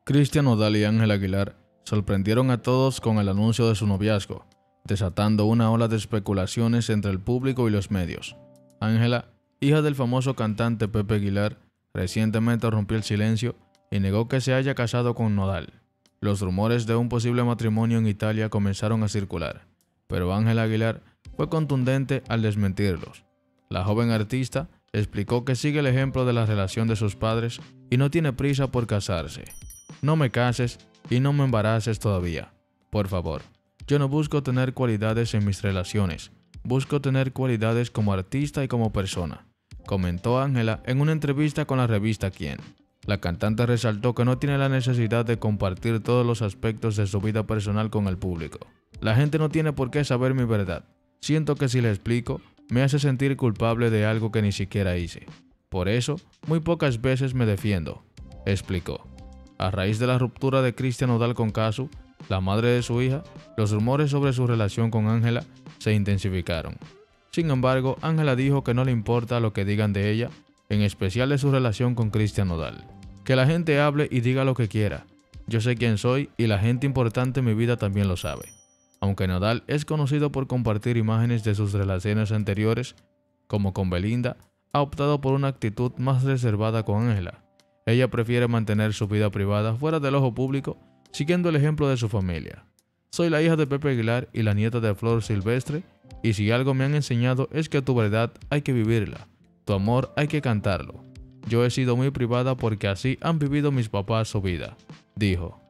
Cristian Nodal y Ángela Aguilar sorprendieron a todos con el anuncio de su noviazgo, desatando una ola de especulaciones entre el público y los medios. Ángela, hija del famoso cantante Pepe Aguilar, recientemente rompió el silencio y negó que se haya casado con Nodal. Los rumores de un posible matrimonio en Italia comenzaron a circular, pero Ángela Aguilar fue contundente al desmentirlos. La joven artista explicó que sigue el ejemplo de la relación de sus padres y no tiene prisa por casarse. No me cases y no me embaraces todavía, por favor. Yo no busco tener cualidades en mis relaciones, busco tener cualidades como artista y como persona, comentó Ángela en una entrevista con la revista Quién. La cantante resaltó que no tiene la necesidad de compartir todos los aspectos de su vida personal con el público. La gente no tiene por qué saber mi verdad. Siento que si le explico, me hace sentir culpable de algo que ni siquiera hice. Por eso, muy pocas veces me defiendo, explicó. A raíz de la ruptura de Cristian Nodal con Casu, la madre de su hija, los rumores sobre su relación con Ángela se intensificaron. Sin embargo, Ángela dijo que no le importa lo que digan de ella, en especial de su relación con Cristian Nodal. Que la gente hable y diga lo que quiera. Yo sé quién soy y la gente importante en mi vida también lo sabe. Aunque Nodal es conocido por compartir imágenes de sus relaciones anteriores, como con Belinda, ha optado por una actitud más reservada con Ángela. Ella prefiere mantener su vida privada fuera del ojo público, siguiendo el ejemplo de su familia. Soy la hija de Pepe Aguilar y la nieta de Flor Silvestre, y si algo me han enseñado es que tu verdad hay que vivirla, tu amor hay que cantarlo. Yo he sido muy privada porque así han vivido mis papás su vida, dijo.